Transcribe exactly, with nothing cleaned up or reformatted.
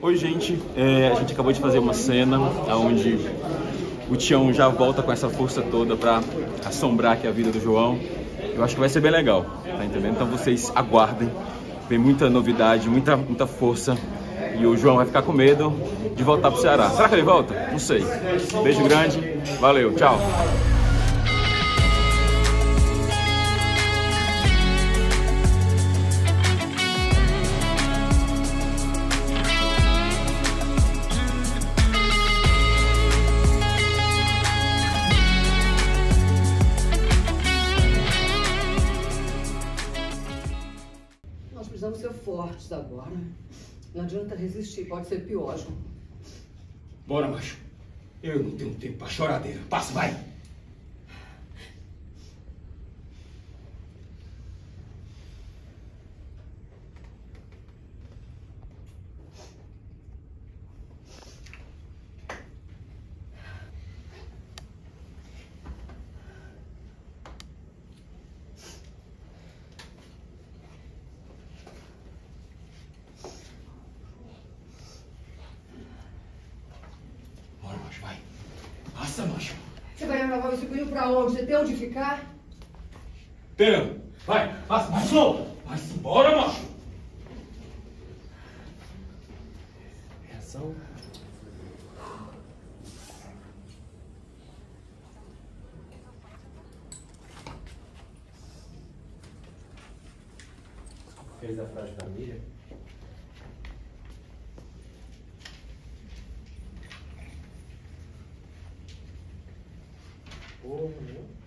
Oi, gente, é, a gente acabou de fazer uma cena onde o Tião já volta com essa força toda para assombrar aqui a vida do João. Eu acho que vai ser bem legal, tá entendendo? Então vocês aguardem, vem muita novidade, muita, muita força e o João vai ficar com medo de voltar pro Ceará. Será que ele volta? Não sei. Beijo grande, valeu, tchau! Nós precisamos ser fortes agora. Não adianta resistir, pode ser pior, João. Bora, macho. Eu não tenho tempo pra choradeira. Passa, vai! Vai. Passa, macho. Você vai levar esse punho pra onde? Você tem onde ficar? Tenho. Vai, passa, macho. Vai-se embora, macho. Reação. Fez a frase da Miriam. Oh, meu.